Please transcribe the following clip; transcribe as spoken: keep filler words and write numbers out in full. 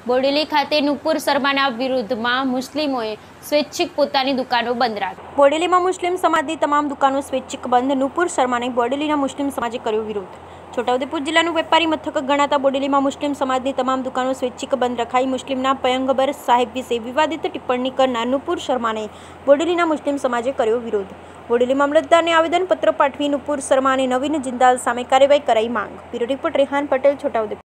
બોડેલી ખાતે નુપુર શર્માના વિરુદ્ધમાં મુસ્લિમોએ સ્વૈચ્છિક પોતાની દુકાનો બંધ રાખી। બોડેલીમાં મુસ્લિમ સમાજની તમામ દુકાનો સ્વૈચ્છિક બંધ। નુપુર શર્માને બોડેલીના મુસ્લિમ સમાજે કર્યો વિરોધ। છોટાઉદેપુર જિલ્લાનું વેપારી મથક ગણાતા બોડેલીમાં મુસ્લિમ સમાજની તમામ દુકાનો સ્વૈચ્છિક બંધ રખાઈ। મુસ્લિમના પયગંબર સાહેબ વિશે વિવાદિત ટિપ્પણી કરનાર નુપુર શર્માને બોડેલીના મુસ્લિમ સમાજે કર્યો વિરોધ। બોડેલી મામલતદારને આવેદનપત્ર પાઠવી નુપુર શર્મા અને નવીન જિંદાલ સામે કાર્યવાહી કરાઈ માંગ। Bureau report Rehan Patel, Chhota Udepur.